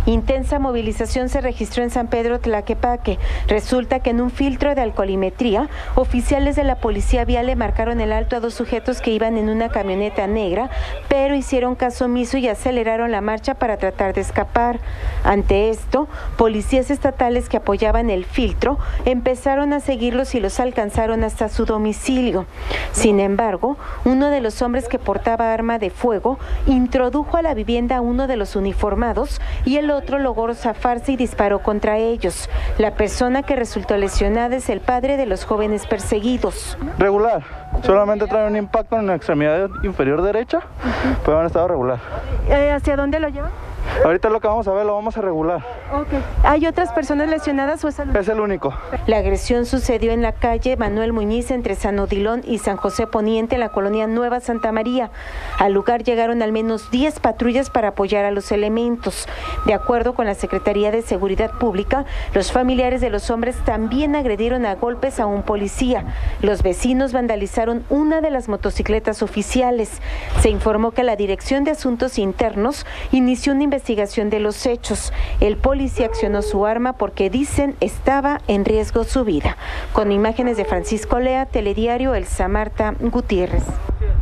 Intensa movilización se registró en San Pedro Tlaquepaque. Resulta que en un filtro de alcoholimetría, oficiales de la policía vial le marcaron el alto a dos sujetos que iban en una camioneta negra, pero hicieron caso omiso y aceleraron la marcha para tratar de escapar. Ante esto, policías estatales que apoyaban el filtro empezaron a seguirlos y los alcanzaron hasta su domicilio. Sin embargo, uno de los hombres que portaba arma de fuego introdujo a la vivienda a uno de los uniformados y el otro logró zafarse y disparó contra ellos. La persona que resultó lesionada es el padre de los jóvenes perseguidos. Regular, solamente trae un impacto en la extremidad inferior derecha, pero en estado regular. ¿Hacia dónde lo lleva? Ahorita lo que vamos a ver lo vamos a regular. Okay. ¿Hay otras personas lesionadas o es el único? Es el único. La agresión sucedió en la calle Manuel Muñiz entre San Odilon y San José Poniente en la colonia Nueva Santa María. Al lugar llegaron al menos 10 patrullas para apoyar a los elementos. De acuerdo con la Secretaría de Seguridad Pública, los familiares de los hombres también agredieron a golpes a un policía. Los vecinos vandalizaron una de las motocicletas oficiales. Se informó que la Dirección de Asuntos Internos inició una investigación de los hechos. El policía accionó su arma porque dicen estaba en riesgo su vida. Con imágenes de Francisco Lea, Telediario, Elsa Marta Gutiérrez.